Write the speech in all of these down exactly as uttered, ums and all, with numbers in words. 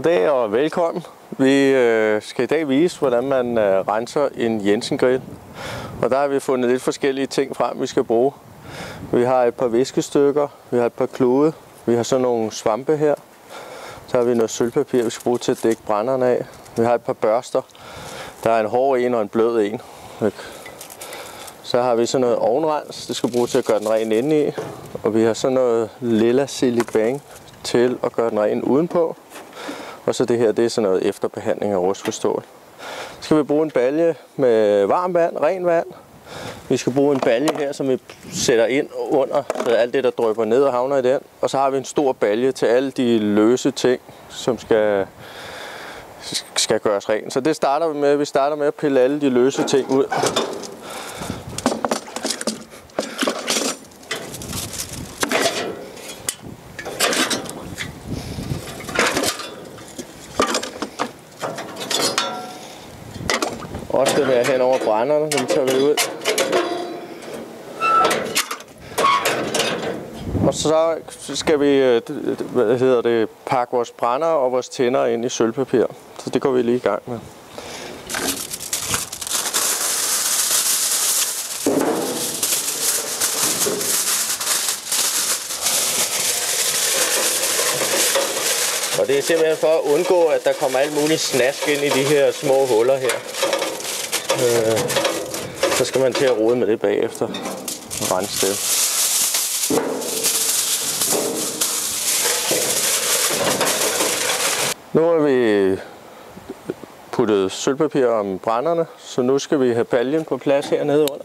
Goddag og velkommen. Vi øh, skal i dag vise, hvordan man øh, renser en Jensen grill. Og der har vi fundet lidt forskellige ting frem, vi skal bruge. Vi har et par viskestykker, vi har et par klude, vi har sådan nogle svampe her. Så har vi noget sølvpapir, vi skal bruge til at dække brænderne af. Vi har et par børster. Der er en hård en og en blød en. Så har vi sådan noget ovnrens, det skal bruges til at gøre den ren indeni. Og vi har sådan noget lilla silibang til at gøre den ren udenpå. Og så det her, det er sådan noget efterbehandling af rustfrit stål. Så skal vi bruge en balje med varmt vand, ren vand. Vi skal bruge en balje her, som vi sætter ind under, så alt det, der drypper ned og havner i den. Og så har vi en stor balje til alle de løse ting, som skal, skal gøres ren. Så det starter vi med. Vi starter med at pille alle de løse ting ud. Også skal være hen over brænderne, dem tager vi ud. Og så skal vi hvad hedder det, pakke vores brænder og vores tænder ind i sølvpapir. Så det går vi lige i gang med. Og det er simpelthen for at undgå, at der kommer alt muligt snask ind i de her små huller her. Øh, så skal man til at rode med det bagefter og rense det. Nu har vi puttet sølvpapir om brænderne, så nu skal vi have baljen på plads hernede under.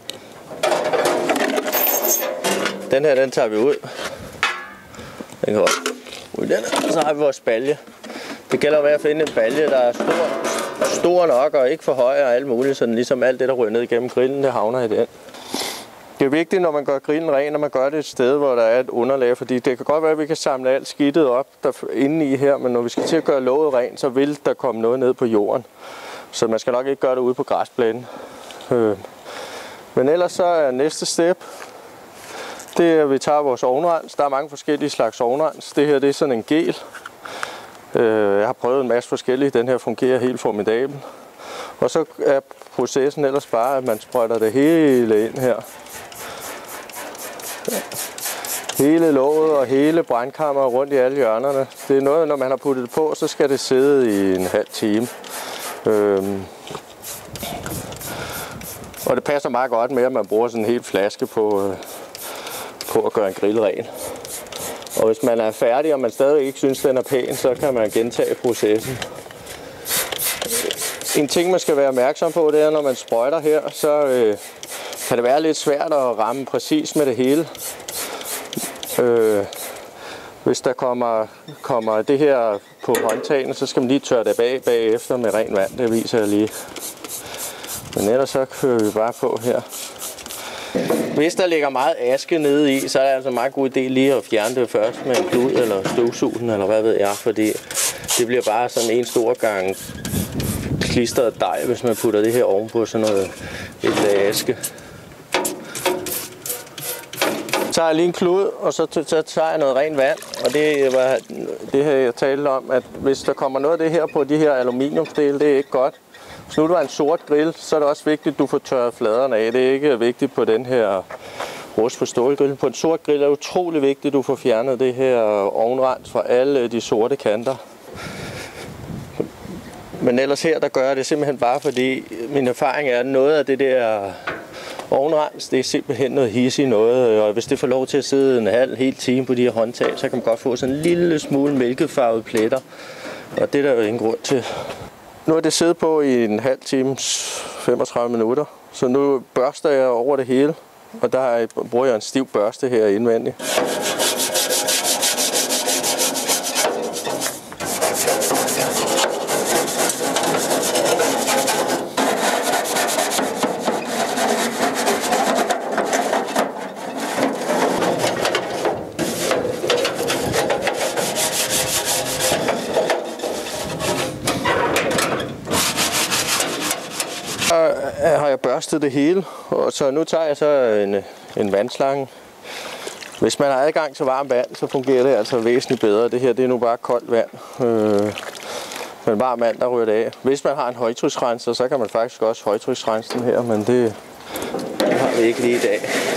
Den her, den tager vi ud. Den kan ud den her. Og så har vi vores balje. Det gælder om at finde en balje, der er stor, stor nok og ikke for høj og alt muligt, så den ligesom alt det, der ryger ned igennem grillen, det havner i den. Det er vigtigt, når man gør grillen ren, når man gør det et sted, hvor der er et underlag, fordi det kan godt være, at vi kan samle alt skidtet op der inde i her, men når vi skal til at gøre låget ren, så vil der komme noget ned på jorden. Så man skal nok ikke gøre det ude på græsplænen. Men ellers så er næste step, det er, at vi tager vores ovnrens. Der er mange forskellige slags ovnrens. Det her, det er sådan en gel. Jeg har prøvet en masse forskellige. Den her fungerer helt formidabel. Og så er processen ellers bare, at man sprøjter det hele ind her. Hele låget og hele brandkammeret rundt i alle hjørnerne. Det er noget, når man har puttet det på, så skal det sidde i en halv time. Øhm. Og det passer meget godt med, at man bruger sådan en hel flaske på, øh, på at gøre en grill ren. Og hvis man er færdig, og man stadig ikke synes, den er pæn, så kan man gentage processen. En ting, man skal være opmærksom på, det er, når man sprøjter her, så øh, kan det være lidt svært at ramme præcis med det hele. Øh, hvis der kommer, kommer det her på håndtagene, så skal man lige tørre det bag bagefter med ren vand. Det viser jeg lige. Men ellers så kører vi bare på her. Hvis der ligger meget aske nede i, så er det altså en meget god idé lige at fjerne det først med en klud eller støvsugen, eller hvad ved jeg, fordi det bliver bare sådan en stor gang klistret dej, hvis man putter det her ovenpå sådan noget et lag aske. Så tager jeg lige en klud, og så tager jeg noget rent vand, og det var det her, jeg talte om, at hvis der kommer noget af det her på de her aluminiumsdele, det er ikke godt. Hvis nu du har en sort grill, så er det også vigtigt, at du får tørret fladerne af. Det er ikke vigtigt på den her rustfrit stålgrill. På en sort grill er det utrolig vigtigt, at du får fjernet det her ovnrens fra alle de sorte kanter. Men ellers her, der gør jeg det simpelthen bare, fordi min erfaring er, at noget af det der ovnrens, det er simpelthen noget hissigt noget. Og hvis det får lov til at sidde en halv hel time på de her håndtag, så kan man godt få sådan en lille smule mælkefarvede pletter. Og det er der jo ingen grund til. Nu er det siddet på i en halv times femogtredive minutter, så nu børster jeg over det hele, og der bruger jeg en stiv børste her indvendigt. Har jeg børstet det hele, og så nu tager jeg så en, en vandslange. Hvis man har adgang til varmt vand, så fungerer det altså væsentligt bedre. Det her, det er nu bare koldt vand. Øh, med en varm vand, der ryger det af. Hvis man har en højtryksrenser, så kan man faktisk også højtryksrense den her, men det, det har vi ikke lige i dag.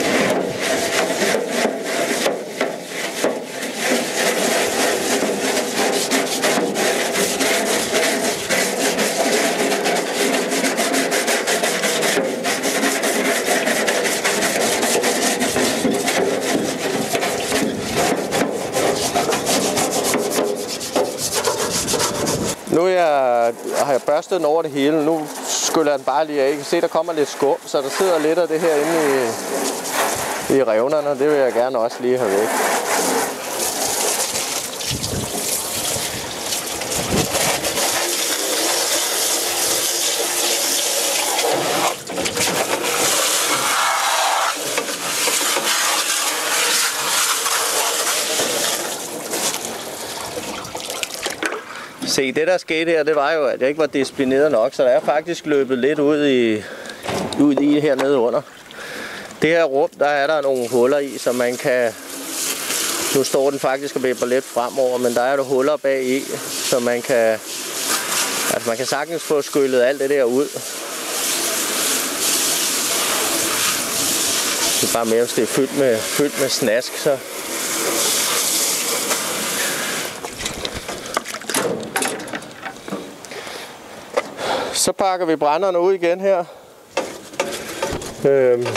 Nu jeg, har jeg børstet den over det hele. Nu skyller jeg den bare lige af. I kan se, der kommer lidt skum, så der sidder lidt af det her inde i, i revnerne. Det vil jeg gerne også lige have væk. Se, det der skete her, det var jo, at jeg ikke var disciplineret nok, så der er faktisk løbet lidt ud i, ud i hernede under. Det her rum, der er der nogle huller i, så man kan... Nu står den faktisk og vipper lidt fremover, men der er der huller bag i, så man kan... Altså man kan sagtens få skyllet alt det der ud. Det er bare mere, hvis det er fyldt med, fyldt med snask, så... Så pakker vi brænderne ud igen her. Øhm.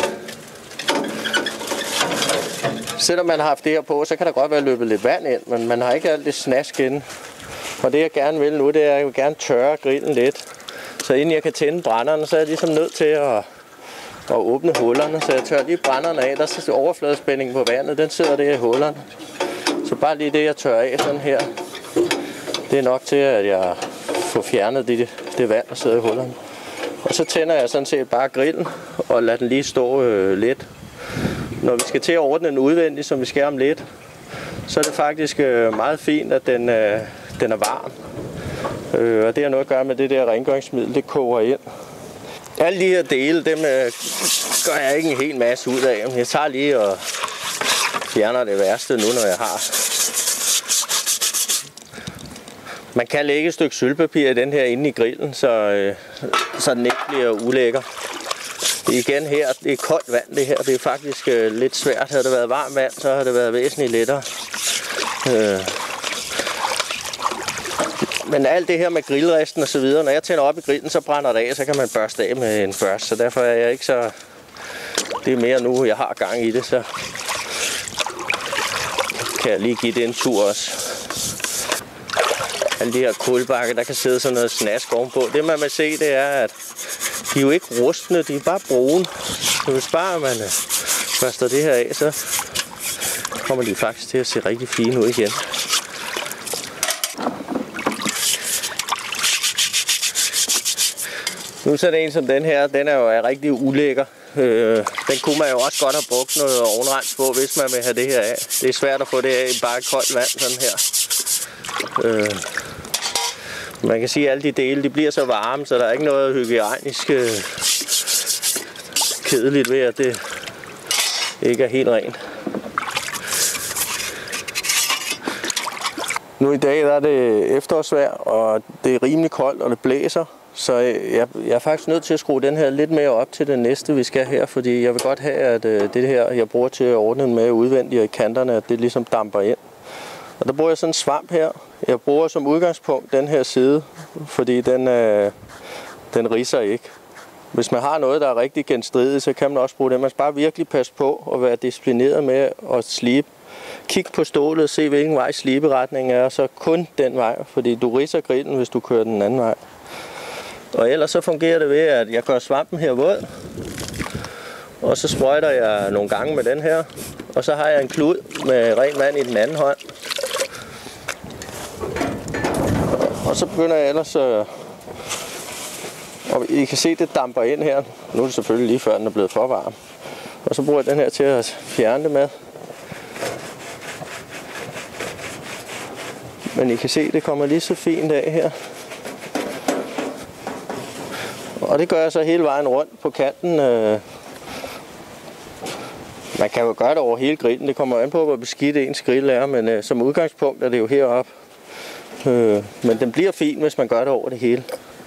Selvom man har haft det her på, så kan der godt være løbet lidt vand ind, men man har ikke alt det snask inde. Og det jeg gerne vil nu, det er, at jeg vil gerne tørre grillen lidt. Så inden jeg kan tænde brænderne, så er jeg ligesom nødt til at, at åbne hullerne. Så jeg tørrer lige brænderne af. Der er overfladespændingen på vandet, den sidder der i hullerne. Så bare lige det, jeg tørrer af sådan her, det er nok til, at jeg får fjernet det, det vand, der sidder i hullerne. Og så tænder jeg sådan set bare grillen og lader den lige stå øh, lidt. Når vi skal til at ordne den udvendigt, som vi skal om lidt, så er det faktisk øh, meget fint, at den, øh, den er varm. Øh, og det har noget at gøre med det der rengøringsmiddel, det koger ind. Alle de her dele, dem øh, gør jeg ikke en hel masse ud af. Jeg tager lige og fjerner det værste nu, når jeg har. Man kan lægge et stykke sølvpapir i den her inde i grillen, så, øh, så den ikke bliver ulækker. Igen her, det er koldt vand det her, det er faktisk øh, lidt svært. Havde det været varmt vand, så havde det været væsentligt lettere. Øh. Men alt det her med grillresten og så videre, når jeg tænder op i grillen, så brænder det af, så kan man børste af med en børste. Så derfor er jeg ikke så... Det er mere nu, jeg har gang i det, så kan jeg lige give det en tur også. Alle de her kulbakker, der kan sidde sådan noget snask ovenpå. Det man vil se, det er, at de er jo ikke rustne, de er bare brune. Så hvis bare man børster det her af, så kommer de faktisk til at se rigtig fine ud igen. Nu så er det en som den her, den er jo rigtig ulækker. Øh, den kunne man jo også godt have brugt noget ovenrens på, hvis man vil have det her af. Det er svært at få det af i bare koldt vand sådan her. Øh, man kan sige, at alle de dele de bliver så varme, så der er ikke noget hygiejnisk øh, kedeligt ved, at det ikke er helt rent. Nu i dag der er det efterårsvejr, og det er rimelig koldt, og det blæser. Så jeg, jeg er faktisk nødt til at skrue den her lidt mere op til den næste, vi skal her, fordi jeg vil godt have, at øh, det her, jeg bruger til at ordne den med udvendigt i kanterne, at det ligesom damper ind. Og der bruger jeg sådan en svamp her. Jeg bruger som udgangspunkt den her side, fordi den, øh, den ridser ikke. Hvis man har noget, der er rigtig genstridigt, så kan man også bruge det. Man skal bare virkelig passe på at være disciplineret med at slibe. Kig på stålet, se hvilken vej sliberetningen er, og så kun den vej, fordi du ridser grillen, hvis du kører den anden vej. Og ellers så fungerer det ved, at jeg gør svampen her våd, og så sprøjter jeg nogle gange med den her, og så har jeg en klud med rent vand i den anden hånd. Og så begynder jeg ellers at... Og I kan se, det damper ind her. Nu er det selvfølgelig lige før, den er blevet for varm. Og så bruger jeg den her til at fjerne det med. Men I kan se, det kommer lige så fint af her. Og det gør jeg så hele vejen rundt på kanten. Man kan jo gøre det over hele grillen. Det kommer an på, hvor beskidt ens grill er. Men som udgangspunkt er det jo heroppe Øh, men den bliver fin, hvis man gør det over det hele.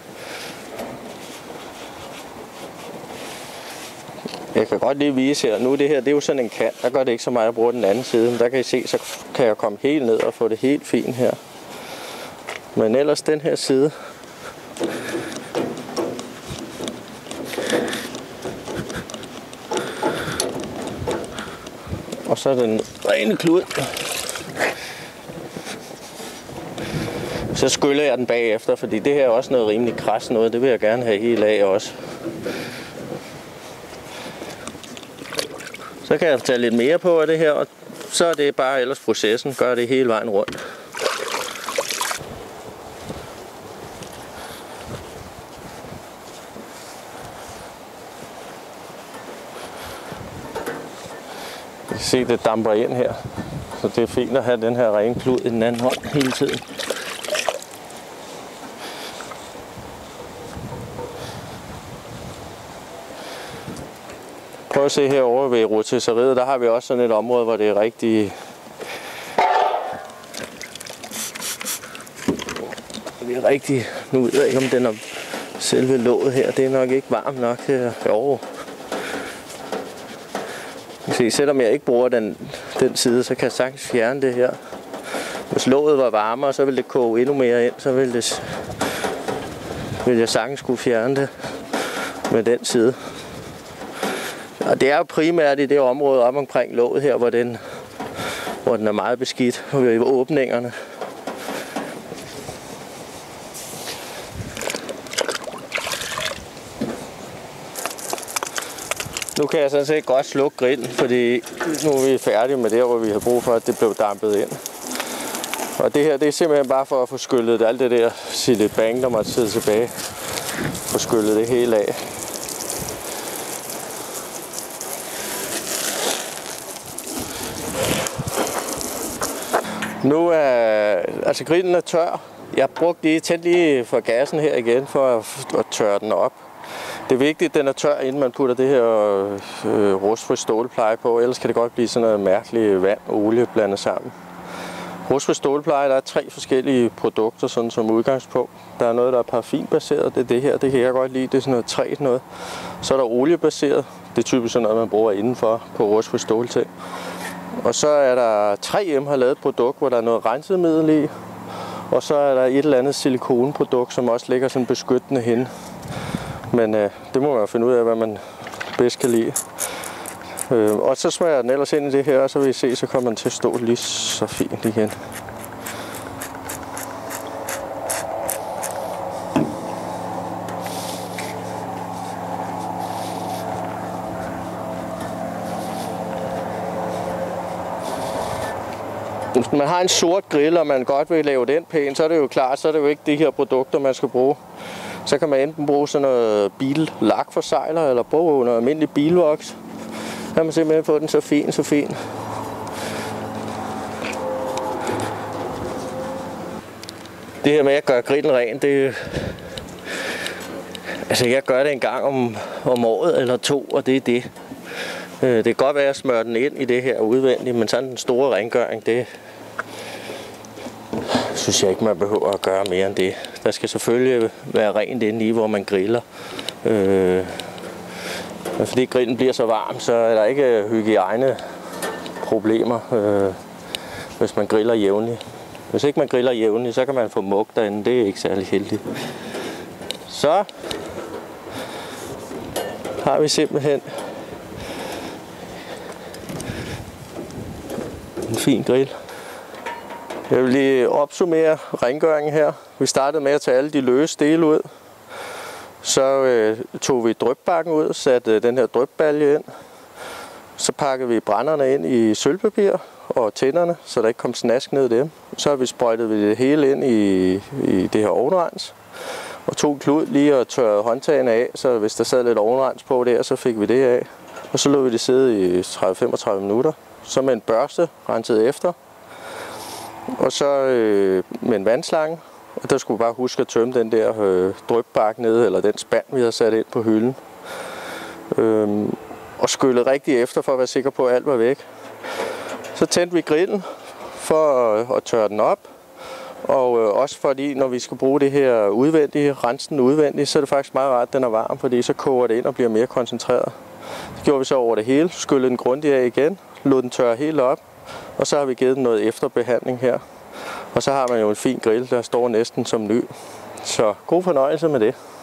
Jeg kan godt lige vise her. Nu det her, det er jo sådan en kant. Der gør det ikke så meget, at jeg bruger den anden side. Men der kan I se, så kan jeg komme helt ned og få det helt fint her. Men ellers den her side. Og så er den rene klud. Så skyller jeg den bagefter, fordi det her er også noget rimelig kras noget. Det vil jeg gerne have helt af også. Så kan jeg tage lidt mere på af det her, og så er det bare ellers processen. Gør det hele vejen rundt. I kan se, det damper ind her. Så det er fint at have den her rene klud i den anden hånd hele tiden. Prøv at se herovre ved rotisseriet, der har vi også sådan et område, hvor det er rigtig... Det er rigtig... Nu ved jeg ikke, om den er selve låget her. Det er nok ikke varmt nok her. Jo. Se, selvom jeg ikke bruger den, den side, så kan jeg sagtens fjerne det her. Hvis låget var varmere, så ville det koge endnu mere ind. Så ville, det, ville jeg sagtens kunne fjerne det med den side. Og det er jo primært i det område op omkring låget her, hvor den, hvor den er meget beskidt ved åbningerne. Nu kan jeg sådan set godt slukke grillen, fordi nu er vi færdige med det, hvor vi har brug for, at det blev dampet ind. Og det her, det er simpelthen bare for at få skyllet alt det der silibang, der måtte sidde tilbage. Få skyllet det hele af. Nu er, altså grillen er tør. Jeg brugte lige, tændt lige for gassen her igen, for at, at tørre den op. Det er vigtigt, at den er tør, inden man putter det her øh, rustfri stålpleje på, ellers kan det godt blive sådan noget mærkeligt vand og olie blandet sammen. Rustfri stålpleje, der er tre forskellige produkter sådan som udgangspunkt. Der er noget, der er parafinbaseret, det er det her, det kan jeg godt lide, det er sådan noget træ noget. Så er der oliebaseret, det er typisk sådan noget, man bruger indenfor på rustfri stålting. Og så er der tre M har lavet et produkt, hvor der er noget renset middel i. Og så er der et eller andet silikonprodukt, som også ligger sådan beskyttende hen. Men øh, det må man finde ud af, hvad man bedst kan lide. Øh, og så smager jeg den ellers ind i det her, og så vil I se, så kommer den til at stå lige så fint igen. Hvis man har en sort grill, og man godt vil lave den pæn, så er det jo klart, så er det jo ikke de her produkter, man skal bruge. Så kan man enten bruge sådan noget billakforsegler, eller bruge noget almindelig bilvoks. Så kan man simpelthen få den så fin, så fin. Det her med at gøre grillen ren, det altså jeg gør det en gang om, om året eller to, og det er det. Det kan godt være, at jeg smører den ind i det her udvendigt, men sådan den store rengøring, det synes jeg ikke, man behøver at gøre mere end det. Der skal selvfølgelig være rent inde i, hvor man griller. Øh, fordi grillen bliver så varm, så er der ikke hygiejne problemer, øh, hvis man griller jævnligt. Hvis ikke man griller jævnligt, så kan man få mug derinde. Det er ikke særlig heldigt. Så har vi simpelthen en fin grill. Jeg vil lige opsummere rengøringen her. Vi startede med at tage alle de løse dele ud. Så øh, tog vi drypbakken ud, satte øh, den her drypbalje ind. Så pakkede vi brænderne ind i sølvpapir og tænderne, så der ikke kom snask ned i dem. Så har vi sprøjtet vi det hele ind i, i det her ovnrens. Og tog klud lige og tørrede håndtagene af, så hvis der sad lidt ovnrens på der, så fik vi det af. Og så lod vi det sidde i tredive til femogtredive minutter. Så med en børste renset efter. Og så øh, med en vandslange. Og der skulle vi bare huske at tømme den der øh, drypbakke ned, eller den spand, vi havde sat ind på hylden. Øhm, og skyllede rigtig efter, for at være sikker på, at alt var væk. Så tændte vi grillen for at, at tørre den op. Og øh, også fordi, når vi skal bruge det her udvendige, rensen udvendigt, så er det faktisk meget rart, at den er varm, fordi så koger det ind og bliver mere koncentreret. Det gjorde vi så over det hele, skyllede den grundigt af igen, lod den tørre helt op, og så har vi givet den noget efterbehandling her. Og så har man jo en fin grill, der står næsten som ny. Så god fornøjelse med det.